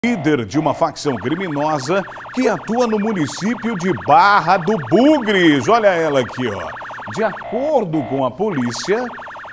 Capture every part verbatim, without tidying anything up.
Líder de uma facção criminosa que atua no município de Barra do Bugres. Olha ela aqui, ó. De acordo com a polícia,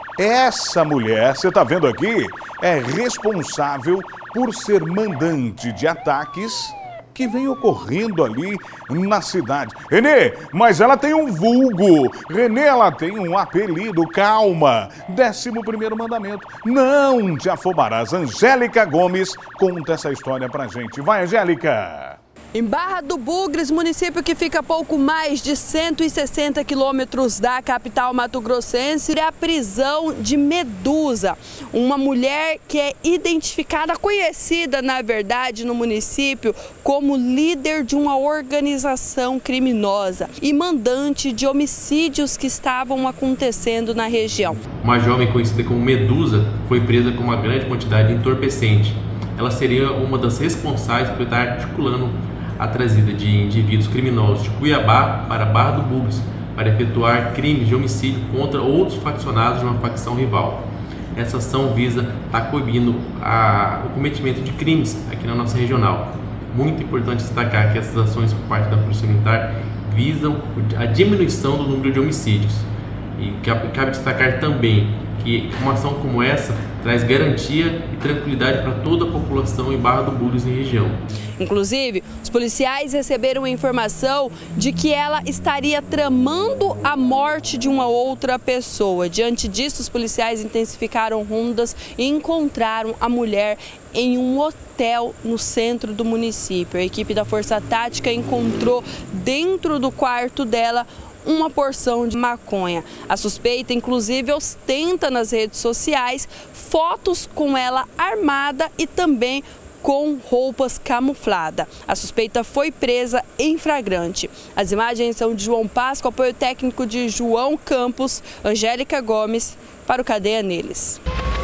essa mulher, você tá vendo aqui, é responsável por ser mandante de ataques que vem ocorrendo ali na cidade. Renê, mas ela tem um vulgo. Renê, ela tem um apelido. Calma. Décimo primeiro mandamento. Não te afobarás. Angélica Gomes conta essa história pra gente. Vai, Angélica. Em Barra do Bugres, município que fica a pouco mais de cento e sessenta quilômetros da capital mato-grossense, é a prisão de Medusa, uma mulher que é identificada, conhecida na verdade no município como líder de uma organização criminosa e mandante de homicídios que estavam acontecendo na região. Uma jovem conhecida como Medusa foi presa com uma grande quantidade de entorpecente. Ela seria uma das responsáveis por estar articulando a trazida de indivíduos criminosos de Cuiabá para Barra do Bugres para efetuar crimes de homicídio contra outros faccionados de uma facção rival. Essa ação visa estar coibindo a, o cometimento de crimes aqui na nossa regional. Muito importante destacar que essas ações por parte da Polícia Militar visam a diminuição do número de homicídios. E cabe destacar também que uma ação como essa traz garantia e tranquilidade para toda a população em Barra do Bugres e região. Inclusive, os policiais receberam a informação de que ela estaria tramando a morte de uma outra pessoa. Diante disso, os policiais intensificaram rondas e encontraram a mulher em um hotel no centro do município. A equipe da Força Tática encontrou dentro do quarto dela uma porção de maconha. A suspeita, inclusive, ostenta nas redes sociais fotos com ela armada e também com roupas camufladas. A suspeita foi presa em flagrante. As imagens são de João Páscoa, apoio técnico de João Campos, Angélica Gomes, para o Cadeia Neles.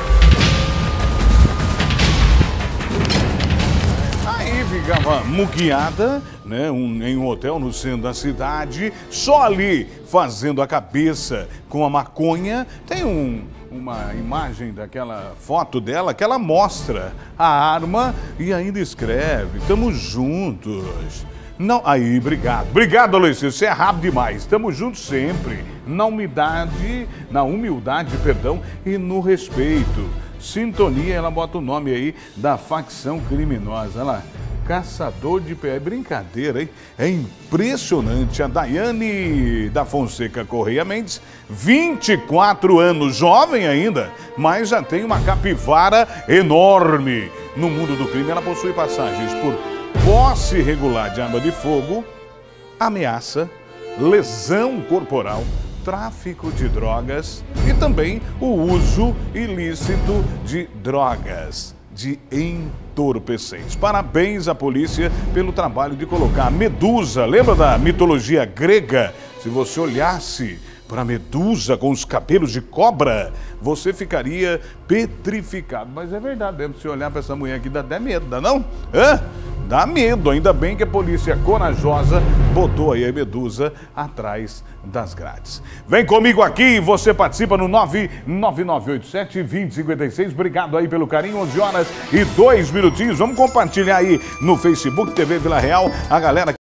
Aí ficava muqueada, né, um, em um hotel no centro da cidade, só ali fazendo a cabeça com a maconha. Tem um, uma imagem daquela foto dela que ela mostra a arma e ainda escreve: "Tamo juntos". Não, aí, obrigado. Obrigado, Aloysio, você é rápido demais. Estamos juntos sempre, na humildade, na humildade, perdão, e no respeito. Sintonia, ela bota o nome aí da facção criminosa. Olha lá, caçador de pé. É brincadeira, hein? É impressionante. A Daiane da Fonseca Correia Mendes, vinte e quatro anos, jovem ainda, mas já tem uma capivara enorme. No mundo do crime, ela possui passagens por posse irregular de arma de fogo, ameaça, lesão corporal, tráfico de drogas e também o uso ilícito de drogas, de entorpecentes. Parabéns à polícia pelo trabalho de colocar a Medusa. Lembra da mitologia grega? Se você olhasse para a Medusa com os cabelos de cobra, você ficaria petrificado. Mas é verdade mesmo, se olhar para essa mulher aqui dá até medo, dá não? Hã? Dá medo, ainda bem que a polícia corajosa botou aí a Medusa atrás das grades. Vem comigo aqui, você participa no nove nove nove oito sete, dois zero cinco seis. Obrigado aí pelo carinho, onze horas e dois minutinhos. Vamos compartilhar aí no Facebook T V Vila Real, a galera